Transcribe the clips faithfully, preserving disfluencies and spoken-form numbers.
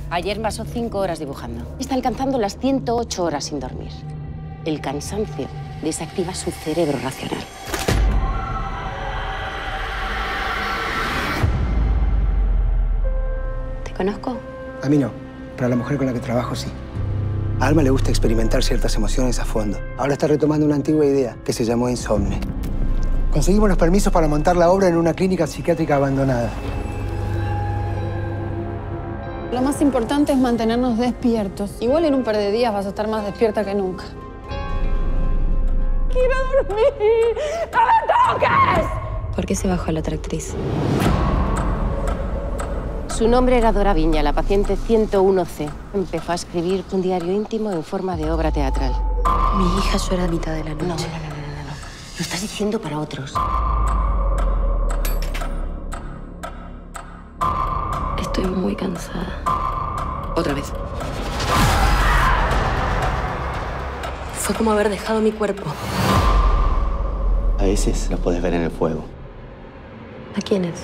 Ayer pasó cinco horas dibujando. Está alcanzando las ciento ocho horas sin dormir. El cansancio desactiva su cerebro racional. ¿Te conozco? A mí no, pero a la mujer con la que trabajo sí. A Alma le gusta experimentar ciertas emociones a fondo. Ahora está retomando una antigua idea que se llamó Insomne. Conseguimos los permisos para montar la obra en una clínica psiquiátrica abandonada. Lo más importante es mantenernos despiertos. Igual en un par de días vas a estar más despierta que nunca. ¡Quiero dormir! ¡No me toques! ¿Por qué se bajó la otra actriz? Su nombre era Dora Viña, la paciente ciento uno C. Empezó a escribir un diario íntimo en forma de obra teatral. Mi hija llora a mitad de la noche. No, no, no, no, no, no. Lo estás diciendo para otros. Estoy muy cansada. Otra vez. Fue como haber dejado mi cuerpo. A veces los podés ver en el fuego. ¿A quiénes?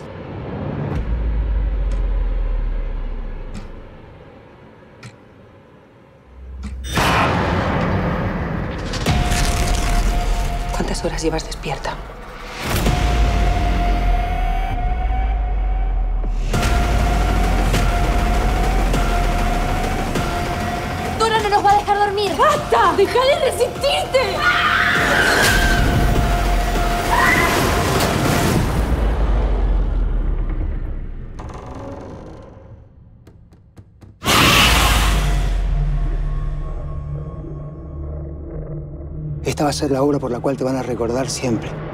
¿Cuántas horas llevas despierta? ¡Dora no nos va a dejar dormir! ¡Basta! ¡Deja de resistirte! Esta va a ser la obra por la cual te van a recordar siempre.